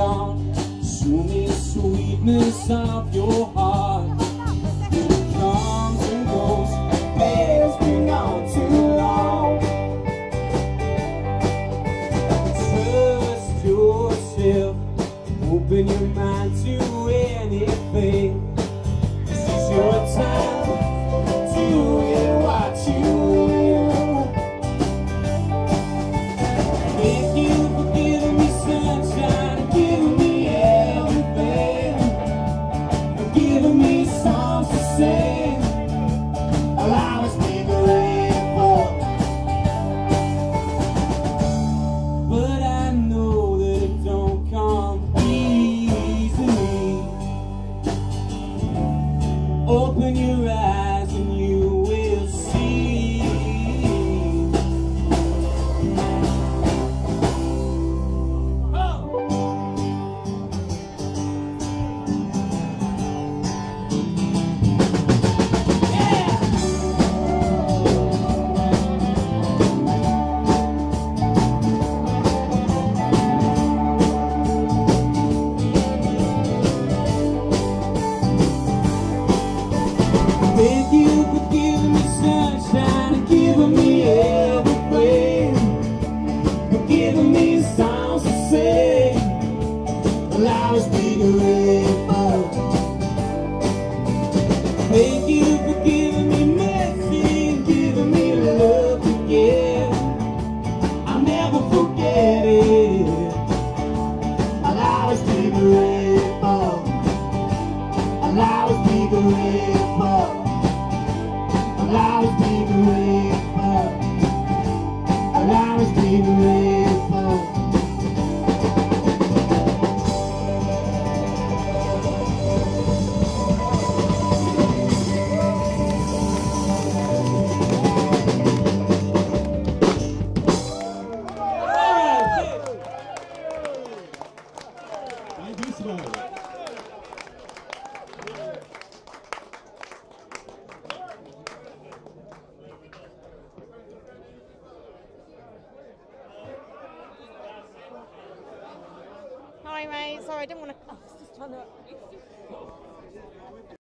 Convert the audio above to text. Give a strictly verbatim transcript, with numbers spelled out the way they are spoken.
long. Show me the sweetness of your heart. It comes and goes, babe, it's been gone too long. Trust yourself, open your mind to anything. This is your time, do it what you will. Thank you for giving me sunshine and giving me everything, and giving me songs to sing. I'll always be grateful, but I know that it don't come easily. Open your eyes and you will see. Oh. Yeah. Thank you for giving me sunshine and giving me everything, for giving me songs to sing. I'll always be grateful. Thank you for giving me mercy and giving me love to give. I'll never forget it. I'll always be grateful. I'll always be grateful. I'll always be grateful. I'll always be grateful. Thank you, sir. Hi mate, sorry I didn't want to. Oh, it's just trying to.